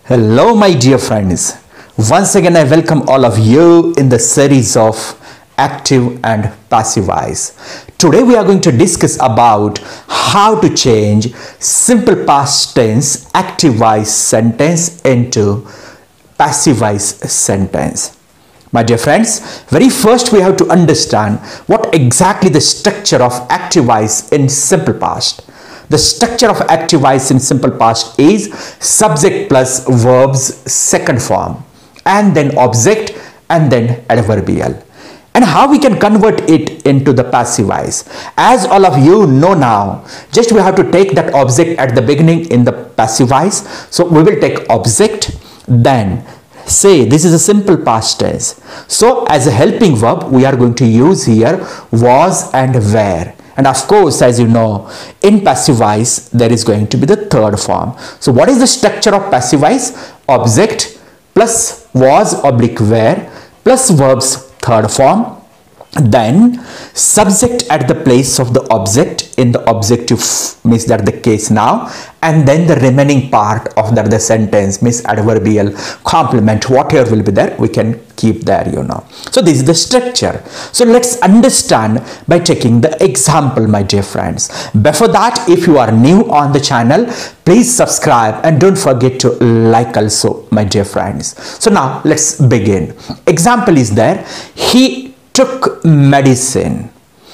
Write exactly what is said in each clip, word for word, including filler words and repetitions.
Hello, my dear friends. Once again, I welcome all of you in the series of active and passive voice. Today, we are going to discuss about how to change simple past tense active voice sentence into passive voice sentence. My dear friends, very first we have to understand what exactly the structure of active voice in simple past. The structure of active voice in simple past is subject plus verbs second form and then object and then adverbial. And how we can convert it into the passive voice? As all of you know now, just we have to take that object at the beginning in the passive voice. So we will take object, then say this is a simple past tense. So as a helping verb, we are going to use here was and were. And of course, as you know, in passive voice, there is going to be the third form. So what is the structure of passive voice? Object plus was oblique were plus verbs third form. Then subject at the place of the object in the objective means that the case now, and then the remaining part of that the sentence means adverbial, complement, whatever will be there, we can keep there, you know. So this is the structure. So let's understand by taking the example, my dear friends. Before that, if you are new on the channel, please subscribe and don't forget to like also, my dear friends. So now let's begin. Example is there. He took medicine.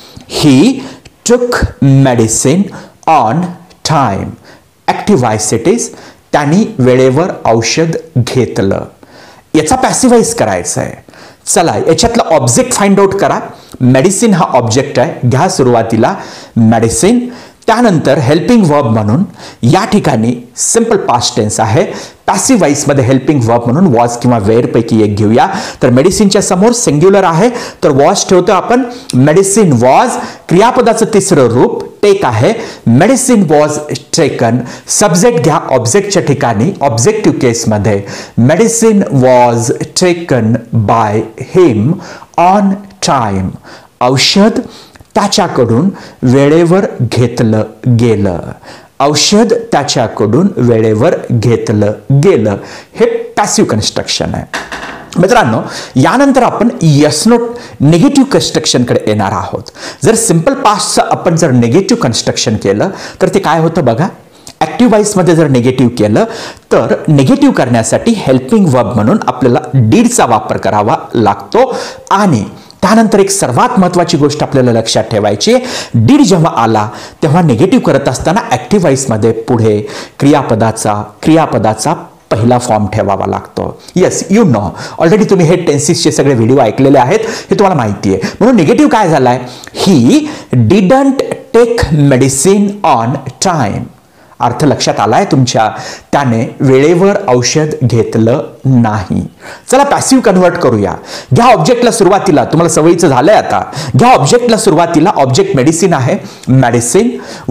He took medicine on time. Active voice it is. त्यांनी वेळेवर औषध घेतलं. याचा passive voice करायचा आहे. चला याच्यातला object find out करा. मेडिसिन हा ऑब्जेक्ट आहे. घ्या सुरुवातीला मेडिसिन, त्यानंतर हेल्पिंग वर्ब म्हणून या ठिकाणी सिंपल पास्ट टेन्स आहे. पॅसिव्ह व्हॉइस मध्ये हेल्पिंग वर्ब म्हणून वॉज किंवा वेअर पैकी एक घेऊया. तर मेडिसिनच्या समोर सिंग्युलर आहे तर वॉज ठेवतो आपण. मेडिसिन वॉज क्रियापदाचं तिसरं रूप टेक आहे. Medicine was taken. सब्जेक्ट घ्या ऑब्जेक्टच्या ठिकाणी ऑब्जेक्टिव्ह केस मध्ये medicine was taken by him on time. औषध त्याच्याकडून वेळेवर घेतलं गेलं. औषध त्याच्याकडून वेळेवर घेतलं गेलं. हे पॅसिव्ह कन्स्ट्रक्शन आहे. मित्रांनो, यानंतर आपण यस नो निगेटिव्ह कन्स्ट्रक्शन कडे येणार आहोत. जर सिंपल पास्टचं आपण जर निगेटिव्ह कन्स्ट्रक्शन केलं तर ते काय होतं बघा. ऍक्टिव्ह व्हॉइस मध्ये जर निगेटिव्ह केलं तर निगेटिव्ह करण्यासाठी हेल्पिंग वर्ब म्हणून आपल्याला डीडचा वापर करावा लागतो. आणि त्यानंतर एक सर्वात महत्त्वाची गोष्ट आपल्याला लक्षात ठेवायची, डीड जेव्हा आला तेव्हा निगेटिव्ह करत असताना ऍक्टिव्ह व्हॉइस मध्ये पुढे क्रियापदाचा क्रियापदाचा पहिला फॉर्म ठेवावा लागतो. येस, यू नो, ऑलरेडी तुम्ही हे टेन्सेसचे सगळे व्हिडिओ ऐकलेले आहेत, हे तुम्हाला माहिती आहे. म्हणून निगेटिव्ह काय झालाय, he didn't take medicine on time. अर्थ लक्षात आलाय तुमच्या. त्याने वेळेवर औषध घेतलं नाही. चला पॅसिव्ह कन्वर्ट करूया. घ्या ऑब्जेक्टला सुरुवातीला, तुम्हाला सवयीचं झालंय आता. घ्या ऑब्जेक्टला सुरुवातीला ऑब्जेक्ट मेडिसिन आहे. मेडिसिन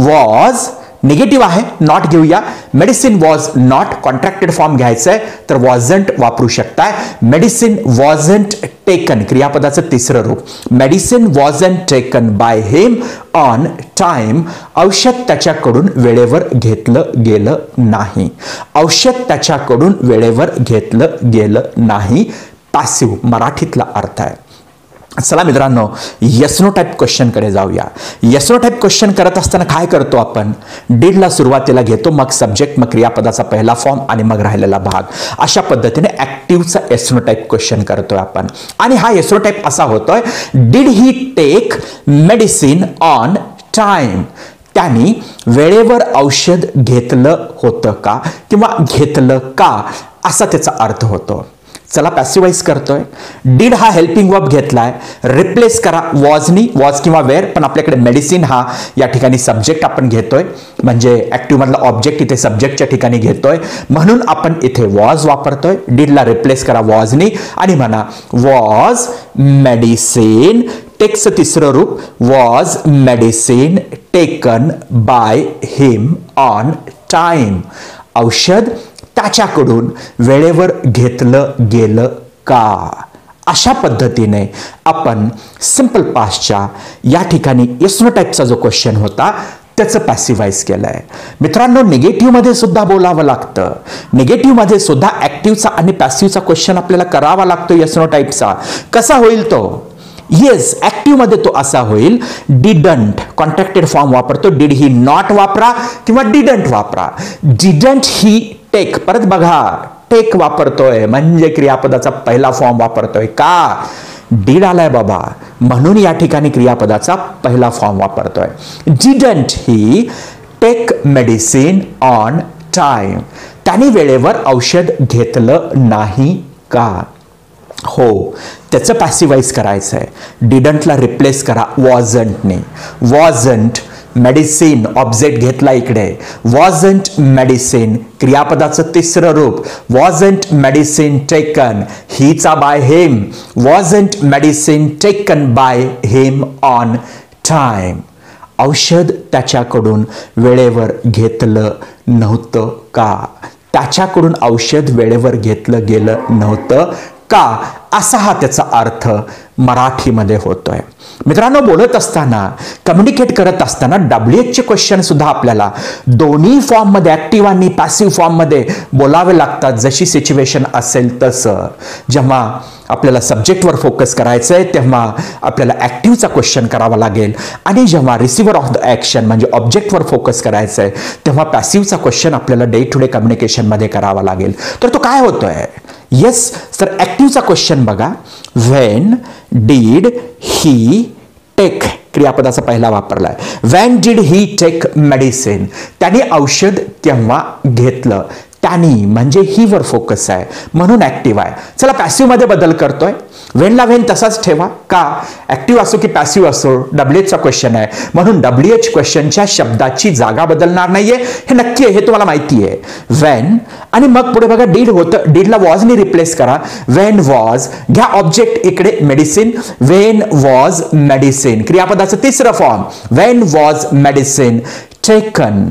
वॉज निगेटिव्ह आहे, नॉट घेऊया. Medicine was not contracted form घ्यायचा आहे तर वॉजंट वापरू शकताय. मेडिसिन वॉजंट टेकन क्रियापदाचं तिसरं रूप. Medicine wasn't taken by him on time. औषध त्याच्याकडून वेळेवर घेतलं गेलं नाही. औषध त्याच्याकडून वेळेवर घेतलं गेलं नाही. पॅसिव्ह मराठीतला अर्थ आहे. चला मित्रांनो, येस नो टाइप क्वेश्चन कडे जाऊया. येस नो टाइप क्वेश्चन करत असताना काय करतो आपण, डीडला सुरुवातीला घेतो, मग सब्जेक्ट, मग क्रियापदाचा पहिला फॉर्म आणि मग राहिलेला भाग. अशा पद्धतीने ऍक्टिव्हचा येस नो टाइप क्वेश्चन करतोय आपण. आणि हा येस नो टाइप असा होतोय, did he take medicine on time. त्यांनी वेळेवर औषध घेतलं होतं का किंवा घेतलं का, असा त्याचा अर्थ होतो. चला पॅसिव्ह व्हॉइस करतोय. डीड हा हेल्पिंग वर्ब घेतलाय, रिप्लेस करा वॉजनी, वॉज किंवा वेअर, पण आपल्याकडे मेडिसिन हा या ठिकाणी सब्जेक्ट आपण घेतोय, म्हणजे ऍक्टिव्ह मधला ऑब्जेक्ट इथे सब्जेक्टच्या ठिकाणी घेतोय म्हणून आपण इथे वॉज वापरतोय. डीडला रिप्लेस करा वॉजनी आणि म्हणा वॉज मेडिसिन. टेकचं तिसरं रूप was medicine taken by him on time. औषध त्याच्याकडून वेळेवर घेतलं गेलं का. अशा पद्धतीने आपण सिंपल पास्टच्या या ठिकाणी येस नो टाइपचा जो क्वेश्चन होता त्याचं पॅसिव्हाइज केलंय. मित्रांनो, निगेटिव्हमध्ये सुद्धा बोलावं लागतं. निगेटिव्हमध्ये सुद्धा ऍक्टिव्हचा आणि पॅसिव्हचा क्वेश्चन आपल्याला करावा लागतो येस नो टाईपचा. कसा होईल तो? येस, ऍक्टिव्ह मध्ये तो असा होईल, डिडंट कॉन्ट्रॅक्टेड फॉर्म वापरतो. डिड ही नॉट वापरा किंवा डिडंट वापरा. डिडंट ही टेक, परत बघा टेक वापरतोय म्हणजे क्रियापदाचा पहिला फॉर्म वापरतोय. का? डीड आलाय बाबा, म्हणून या ठिकाणी क्रियापदाचा पहिला फॉर्म वापरतोय. Didn't he take medicine on time, त्याने वेळेवर औषध घेतलं नाही का? हो, त्याचं पॅसिव्हाइज करायचं आहे. डिडंटला रिप्लेस करा वॉजंटने. वॉजंट मेडिसिन ऑब्जेक्ट घेतला इकडे. वॉजंट मेडिसिन क्रियापदाचं तिसरं रूप. वॉजंट मेडिसिन टेकन, हीचा by him. Wasn't medicine taken by him on time, औषध त्याच्याकडून वेळेवर घेतलं नव्हतं का? त्याच्याकडून औषध वेळेवर घेतलं गेलं नव्हतं का? असा हा त्याचा अर्थ मराठीमध्ये होतोय. मित्रांनो, बोलत असताना, कम्युनिकेट करत असताना डब्ल्यू एच चे क्वेश्चन सुद्धा आपल्याला दोन्ही फॉर्म मध्ये, ऍक्टिव्ह आणि पॅसिव्ह फॉर्म मध्ये बोलावे लागतात, जशी सिच्युएशन असेल तसं. जेव्हा आपल्याला सब्जेक्टवर फोकस करायचंय तेव्हा आपल्याला ऍक्टिव्हचा क्वेश्चन करावा लागेल, आणि जेव्हा रिसिव्हर ऑफ द ऍक्शन म्हणजे ऑब्जेक्टवर फोकस करायचंय तेव्हा पॅसिव्हचा क्वेश्चन आपल्याला डे टू डे कम्युनिकेशन मध्ये करावा लागेल. तर तो काय होतोय? येस, तर ऍक्टिव्हचा क्वेश्चन बघा. व्हेन डीड ही टेक, क्रियापदाचा पहिला वापरलाय. When did he take medicine, त्याने औषध केव्हा घेतलं. त्यानी म्हणजे ही वर फोकस आहे म्हणून ऍक्टिव्ह आहे. चला पॅसिव्ह मध्ये बदल करतोय. व्हेनला व्हेन तसाच ठेवा. का? ऍक्टिव्ह असो की पॅसिव्ह असो, डब्ल्यू एचचा क्वेश्चन आहे म्हणून डब्ल्यू एच क्वेश्चनच्या शब्दाची जागा बदलणार नाहीये, हे नक्की आहे, हे तुम्हाला माहिती आहे. व्हेन आणि मग पुढे बघा डीड होतं, डीडला वॉजने रिप्लेस करा. व्हेन वॉज, घ्या ऑब्जेक्ट इकडे मेडिसिन. व्हेन वॉज मेडिसिन, क्रियापदाचं तिसरं form. When was medicine taken,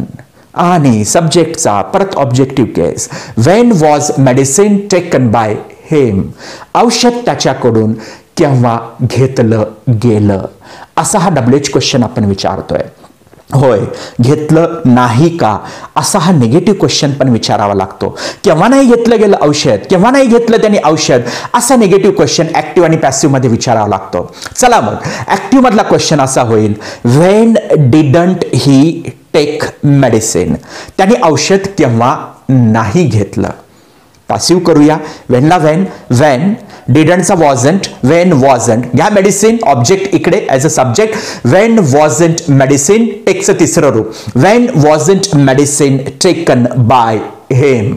आणि सब्जेक्टचा परत objective case. When was medicine taken by him, औषध त्याच्याकडून केव्हा घेतलं गेलं. असा हा डब्ल्यू एच क्वेश्चन आपण विचारतोय. होय, घेतलं नाही का, असा हा निगेटिव्ह क्वेश्चन पण विचारावा लागतो. केव्हा नाही घेतलं गेलं औषध, केव्हा नाही घेतलं त्यांनी औषध, असा निगेटिव्ह क्वेश्चन ऍक्टिव्ह आणि पॅसिव्ह मध्ये विचारावा लागतो. चला मग ऍक्टिव्ह मधला क्वेश्चन असा होईल, when didn't he take medicine, त्याने औषध केव्हा नाही घेतलं. पॅसिव्ह करूया. व्हेनला व्हेन, व्हेन डिडंटचा वॉजंट, व्हेन वॉजंट, घ्या मेडिसिन ऑब्जेक्ट इकडे as a subject. When wasn't medicine, टेकचं तिसरं रूप. When wasn't medicine taken by him,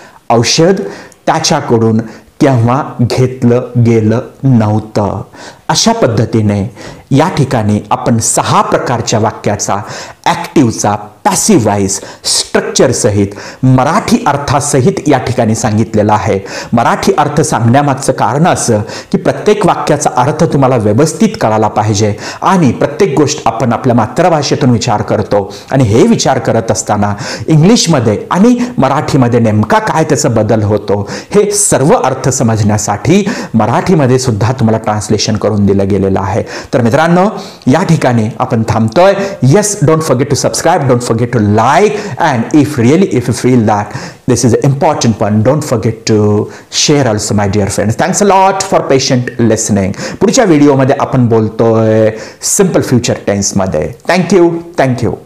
औषध त्याच्याकडून केव्हा घेतलं गेलं नव्हतं. अशा पद्धतीने या ठिकाणी आपण सहा प्रकारच्या वाक्याचा ऍक्टिव्हचा पॅसिव्ह वाईज स्ट्रक्चर सहित मराठी अर्थासहित या ठिकाणी सांगितलेला आहे. मराठी अर्थ सांगण्यामागचं कारण असं की प्रत्येक वाक्याचा अर्थ तुम्हाला व्यवस्थित कळाला पाहिजे आणि प्रत्येक गोष्ट आपण आपल्या मातृभाषेतून विचार करतो आणि हे विचार करत असताना इंग्लिशमध्ये आणि मराठीमध्ये नेमका काय त्याचा बदल होतो हे सर्व अर्थ समजण्यासाठी मराठीमध्ये सुद्धा तुम्हाला ट्रान्सलेशन करून दिलं गेलेलं आहे. तर मित्रांनो या ठिकाणी आपण थांबतोय. Yes, don't forget to subscribe, don't forget to like, and if really if you feel that this is an important one, don't forget to share also my dear friends. Thanks a lot for patient listening. पुढच्या व्हिडिओमध्ये आपण बोलतोय simple future tense मध्ये. Thank you thank you